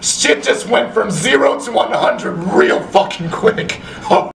shit just went from 0 to 100 real fucking quick. Oh.